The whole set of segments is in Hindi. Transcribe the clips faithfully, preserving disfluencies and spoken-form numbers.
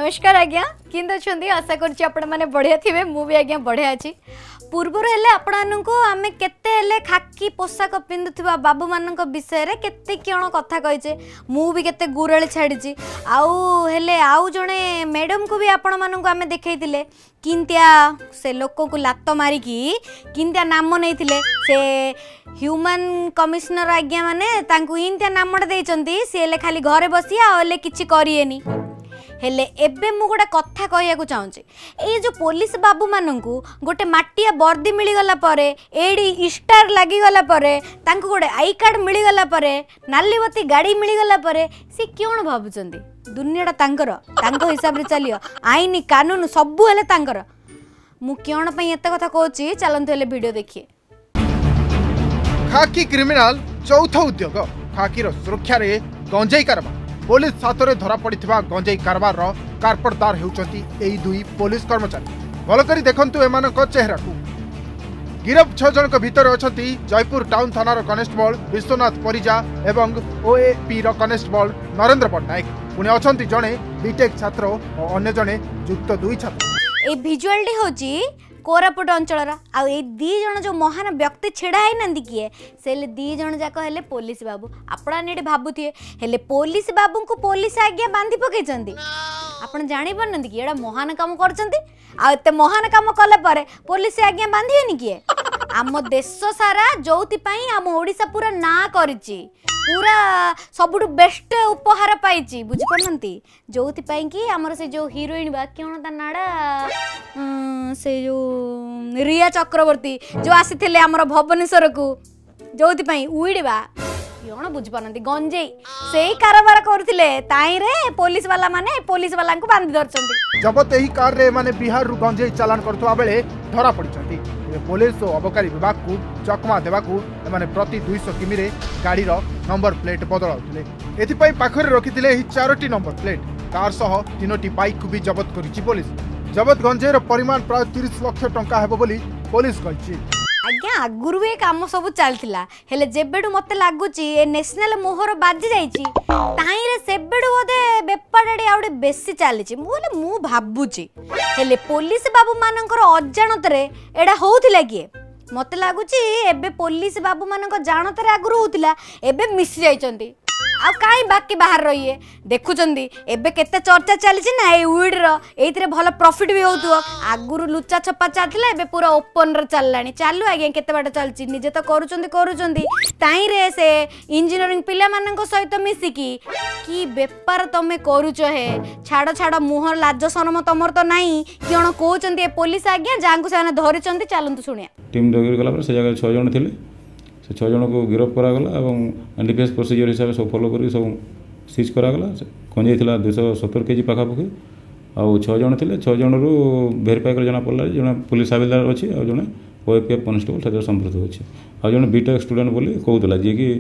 नमस्कार आज्ञा किंतु अच्छी आशा करुँच आपण मैंने बढ़िया थे मुझे आज्ञा बढ़िया अच्छी पूर्वर हेले आपको आम केते खाकी पोशाक पिंधुवा बाबू मान विषय रे केते कौन कथा कहीचे मुझे केते गुरली छाड़ी आउ हेले आउ जड़े मैडम को भी आपण मानक आम देखते किंतिया से लोक को लात मारिकी किंतिया नाम नहीं से ह्यूमन कमिशनर आज्ञा माने तांकू इंतिया नामटा देइचंती से खाली घरे बसी आले किछि करिएनी हेले एबे मु गोटे कथा कहया को चाहूँगी ये जो पुलिस बाबू मानू गोटे माटिया वर्दी मिलगला परे एडी स्टार लगिगला परे तांको गोटे आई कार्ड मिलगला परे नालीबती गाड़ी मिलगला परे सी क्यों भावुचंदी दुनियाटा तांकर तांको हिसाब रे चलियो आईन कानून सबू हेले तांकर मु क्यों पई एते कथा कहूची चलंतु हेले वीडियो देखिए। खाकी क्रिमिनाल चौथ उद्योग खाकीर सुरक्षा रे गंजेई कारबार पुलिस हाथ धरा पड़ा गंजेई कारबार कारपटदार होउचंती एई दुई पुलिस कर्मचारी भल करी देखंतु एमान चेहरा को गिरफ छह जन भितर अछंती जयपुर टाउन थानार कनेस्टेबल विश्वनाथ परिजा एवं ओएपी रो कनेस्टेबल नरेंद्र पट्टनायक पुणे अछंती जणे बीटेक छात्र और अन्य जणे युक्त दुई छात्र। ए विजुअलटी होची कोरापुट अंचल आउ ये दी जन जो महान व्यक्ति छिड़ा है ना किए से दी जन जाक हेले पुलिस बाबू आपण भावुए हेले पुलिस बाबू को पुलिस आज्ञा बांधी पकई आपन जानी पारन कि एड़ा महान काम करते महान काम कले परे पुलिस आज्ञा बांधेनि किए आम देश सारा जो आम ओडिशा पूरा ना करिछि पूरा सबुठु बेस्ट उपहार पाई बुझीपारती जो कि आमर से जो हिरोइन बा कौन ता नाड़ा से जो रिया चक्रवर्ती जो आसी आमर भुवनेश्वर को जो उइडा कौन बुझीपारती गंजेई से कारबार करथिले ताई रे पुलिस वाला माने पुलिस वाला को बांधी धरछंती जबत एही कार रे माने बिहार रु गंजेई चालान करथुआ बेले धरा पड़छंती पुलिस और अबकारी विभाग को चकमा देवाकू एमाने प्रति दो सौ किमी रे गाड़ी रो नंबर प्लेट बदलाउथिले एथिपई पाखरे रखिथिले एही चारोटी नंबर प्लेट कार सह तीनोटी बाइक को भी जब्त करिछि पुलिस जब्त गंजेई रो परिमाण प्राय तीस लाख टंका हेबो बोली पुलिस कहिछि। आज्ञा आगुरु ए काम सब चलता हेले जेबेडु मते लागुची ए नेशनल मोहर बाजी जाइची ताई रे सेबेडु बोधे बेपारडी आउडे बेसी चलीची मोले मु भाबुची हेले पुलिस बाबू मानकर अजाणतरे एडा होउथिला किए मते लागुची एबे पुलिस बाबू मानक जानतरे आगुरु होउथिला एबे मिस जाइचंती आ काई बाकी बाहर रहिए देखुचंदी एबे केते चर्चा चलीची ना ए उइड रो एइतरे भलो प्रॉफिट भी होउथुओ आगुरु लुच्चा छप्पा चलथिला एबे पूरा ओपन रे चललानी चालू आगे केते बाटा चलची निजे तो करूचंदी करूचंदी ताई रे से इंजीनियरिंग पिला मानक सहित मिसिकी की बेपार तमे करूचो हे छाड़ छाड़ मुहर लाज शरम तमर तो नाही कियण कहउचंदी ए पुलिस आज्ञा जांगु साने धरिचंदी चलंतु सुनिया टीम डगिर गला पर से जगह छह जण थिले से छः जन को गिरफ्त करागला और एनडीपीएस प्रोसीजर हिसाब से सब फॉलो कर सब सीज करागला गंजेई थिला दुई सौ सत्तर केजी पाखापाखि आउ छः जन थे छः जन रु भेरीफाई कर जना पड़ा जड़े पुलिस हाविलदार अच्छी और जड़े ओएपीएफ कनेस्टेबल सहित संपृक्त अच्छे और जड़े बीटेक स्टूडेंट बोली कहूला जी कि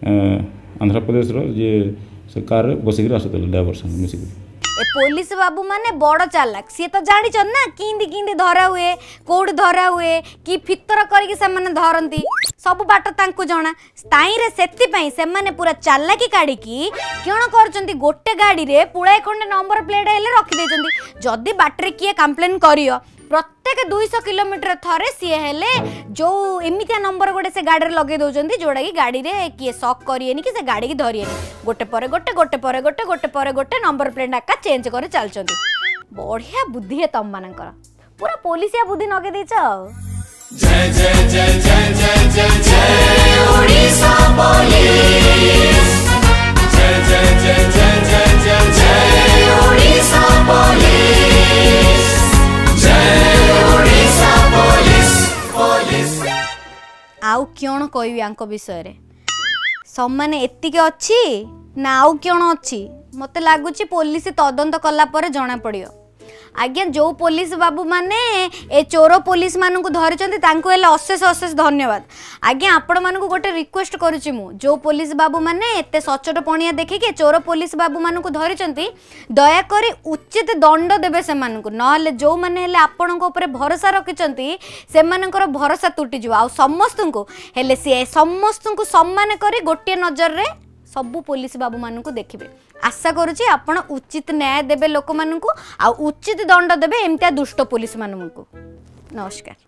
आंध्र प्रदेश जी से कार बसिक आसुले ड्राइवर संग मिसिक ए पुलिस बाबू माने बड़ चालाक सी तो जानी ना किंदी किंदी धरा हुए कौड़ धरा हुए कि फितर करके से माने धरती सब बाट तांकु जना ताई रे सेति पई से माने पूरा चालाकी काढ़ी की कौन करचंती गोटे गाड़ी रे पुळाए खंडे नंबर प्लेट हेले रखि देचंती जदी बाटरे किए कंप्लेन करियो प्रत्येक दो सौ किलोमीटर थरे सी हेले जो एमितिया नंबर गोटे से गाड़ी लगे दौरान जोड़ा कि गाड़ी रे किए सक करिएनि कि से गाड़ी की धरिएनि गोटे पर गोटे गोटे पर गोटे गोटे पर गोटे नंबर प्लेट आका चेंज कर चलचंती बढ़िया बुद्धि है तम मानकर पूरा पुलिसिया बुद्धि नगे देछ। जय जय जय जय जय जय जय ओडिशा पुलिस जय जय जय जय जय जय जय ओडिशा पुलिस जय ओडिशा पुलिस पुलिस आउ क्यों कहबी आंको विषय रे सम्मान एतिक अच्छी ना आउ क्यों अच्छी मते लागुची पुलिस तदंत कला पर जना पड़ियो आज्ञा जो पुलिस बाबू माने ए चोर पुलिस मानू धरिचंती तांको हेले अशेष अशेष धन्यवाद आज्ञा आपण मानू गोटे रिक्वेस्ट करुची मु जो पुलिस बाबू माने एते सचोट पणिया देखिके चोर पुलिस बाबू मानू धरिचंती दया करी उचित दंड देबे से मानू नहले जो माने हेले आपणक ऊपर भरोसा रखिचंती से मानकर भरोसा तुटी जिवो आ समस्त को हेले से समस्त को सम्मान करी गोटे नजर रे सबू पुलिस बाबू मानू देखिए। आशा करुच्ची आपण उचित न्याय देवे लोक मानू आ उचित दंड देवे एमतिया दुष्ट पुलिस मानू। नमस्कार।